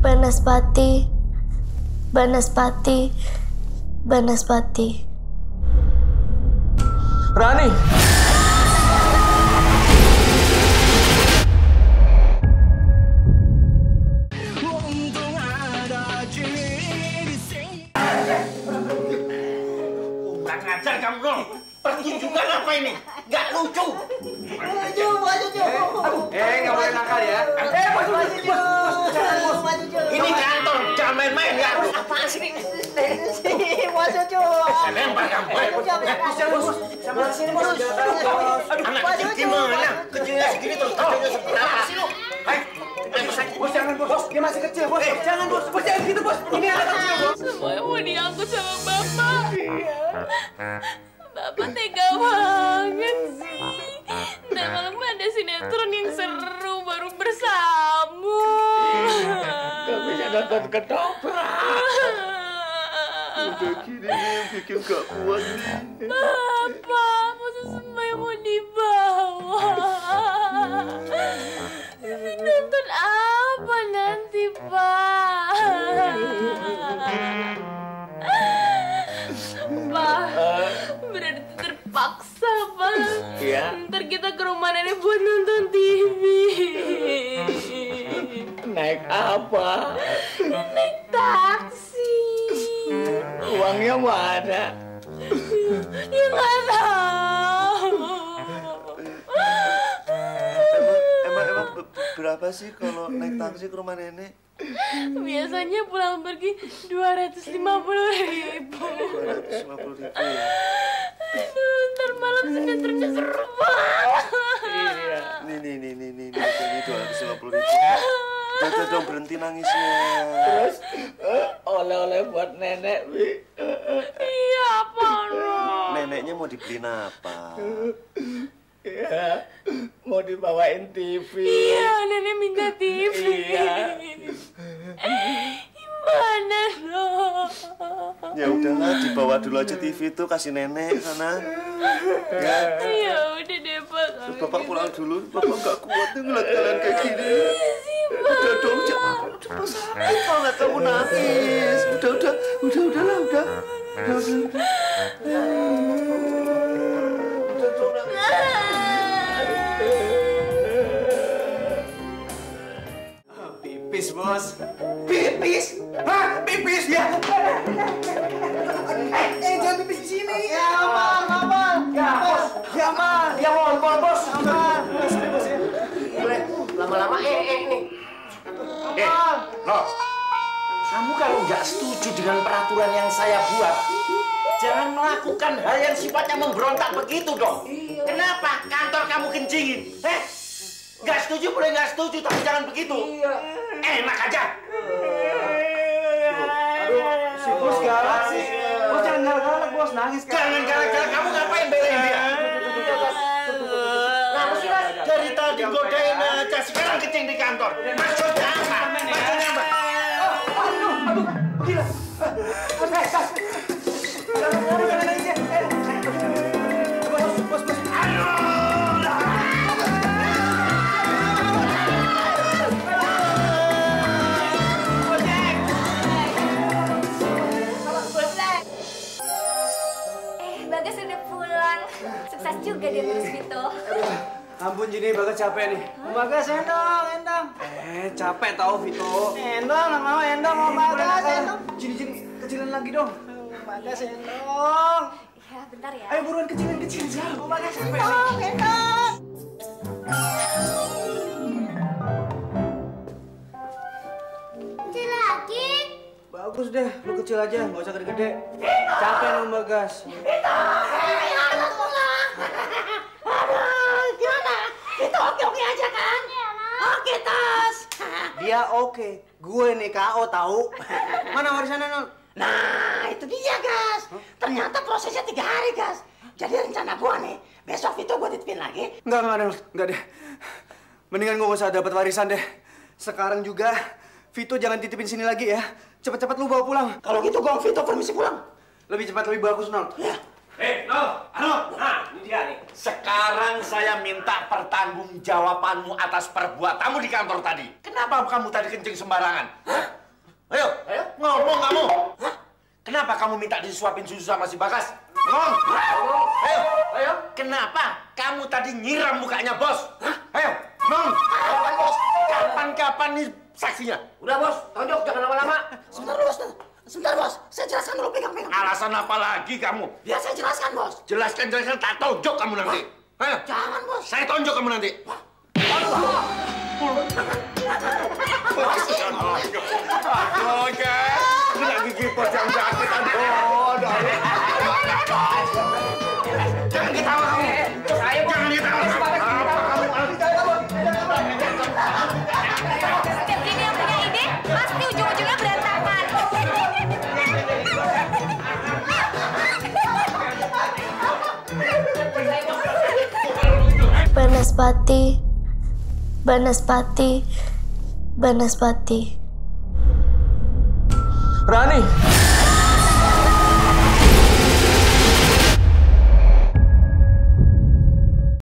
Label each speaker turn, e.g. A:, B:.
A: Banaspati, Banaspati, Banaspati.
B: Rani!
C: Kurang ajar kamu dong. Pertunjukan apa ini? Gak lucu.
D: Maju, maju,
B: Nggak boleh nakal ya.
D: maju,
C: Ini kantor, jangan main-main ya.
D: Apaan sih ini? Maju,
C: Lempar kamu.
D: Sama sini, bos.
C: Anak kecil gimana? Kecilnya segini terus kecilnya seperti apa sih lu?
B: Bos, jangan bos. Dia masih kecil, bos. Jangan bos. Bos jangan gitu, bos. Ini anak kecil, bos.
A: Semuanya mau diangkut sama Bapak. Bapak tega banget sih. Ntar malam ada sinetron yang seru baru bersambung.
B: Gak bisa nonton ketoprak. Udah gini nih, bikin gak kuat nih.
A: Bapak, masa semuanya mau dibawa? Nonton apa nanti, Pak? Pak, berarti terpaksa, Pak.
B: Iya.
A: Ntar kita ke rumah nenek buat nonton TV.
B: Naik apa?
A: Naik taksi.
B: Uangnya mana?
A: Ya nggak tahu.
E: Emang berapa sih kalau naik taksi ke rumah nenek?
A: Biasanya pulang pergi 250.000.
E: 250.000 ya?
A: Aduh, ntar malam sinetronnya seru banget.
B: Iya.
E: Nih, 250.000. Udah dong, berhenti nangisnya.
B: Terus oleh-oleh buat nenek, Bi.
A: Iya, apa dong?
E: Neneknya mau dibeliin apa?
B: Iya, mau dibawain TV.
A: Iya, nenek minta TV.
B: Iya.
A: Gimana dong?
E: Ya udahlah, dibawa dulu aja TV itu, kasih nenek sana. Ya,
A: Ya udah deh, Pak.
E: terus bapak pulang dulu. Bapak nggak kuat nih ngeliat kalian kayak gini. Udah dong, jangan. Udah sakit banget kamu nangis. Udahlah, udah.
B: Pipis, bos.
C: Pipis? Hah? Pipis? Ya.
B: Jangan pipis di sini.
D: Ya, aman.
B: Ya, bos. Ya, aman.
C: Dia ngompol, bos.
B: Aman. Sini, bos ya.
C: Boleh. Lama-lama nih. Loh. Kamu kalau nggak setuju dengan peraturan yang saya buat, jangan melakukan hal yang sifatnya memberontak begitu dong. Kenapa kantor kamu kencingin? Nggak setuju boleh nggak setuju, tapi jangan begitu. Enak aja.
B: Aduh, si bos galak sih. Bos jangan galak-galak, bos. Nangis kan.
C: Jangan galak-galak, kamu ngapain belain dia? Kamu sih dari tadi godain aja, sekarang kencing di kantor. Maksudnya apa? Maksudnya apa?
B: Aduh, gila. Jangan nangis ya. Bos.
A: Bagas udah pulang. Sukses juga dia ngurus Vito.
B: Ampun, Jini, Bagas capek nih.
D: Bagas, endang.
B: Capek tau, Vito.
D: Endang, nggak mau endang, mau Bagas, endang.
B: Jini, kecilin lagi dong.
D: Bagas, endang.
A: Ya, bentar ya.
B: Ayo buruan kecilin.
D: Mau Bagas, endang.
A: Kecil lagi.
B: Bagus deh, lu kecil aja, nggak usah gede-gede. Capek lu, Bagas.
D: Gimana? Kita oke-oke aja kan? Oke, Tas.
B: Dia oke, gue nih KO tahu. Mana warisannya, Nol?
D: Nah, itu dia, Gas. Ternyata prosesnya 3 hari, Gas. Jadi rencana gua nih, besok itu gua titipin lagi.
B: Enggak deh. Mendingan gue gak usah dapat warisan deh. Sekarang juga, Vito jangan titipin sini lagi ya. Cepet-cepet lu bawa pulang.
D: Kalau gitu gua Vito permisi pulang.
B: Lebih cepat lebih bagus, Nol.
D: Ya.
C: Nol, halo. Nah, dia nih. Sekarang saya minta pertanggungjawabanmu atas perbuatanmu di kantor tadi. Kenapa kamu tadi kencing sembarangan? Hah? Ayo, ngomong kamu. Hah? Kenapa kamu minta disuapin susu sama si Bagas? Ngomong. Ayo. Kenapa kamu tadi nyiram mukanya bos? Hah? Ayo, ngomong. Kapan bos? Kapan nih saksinya?
D: Udah bos, tonjok jangan lama-lama. Sebentar bos, saya jelaskan dulu, pegang.
C: Alasan apa lagi kamu?
D: Biar saya jelaskan bos.
C: Jelaskan, tak tonjok kamu nanti. Ayo.
D: Jangan bos.
C: Saya tonjok kamu nanti. Aduh, guys. Kena gigi bos yang sakit.
D: Jangan ketawa kamu. Saya
C: Jangan ketawa.
A: Setiap gini yang punya ide, pasti ujung-ujungnya berantakan.
F: Banaspati.
E: Rani.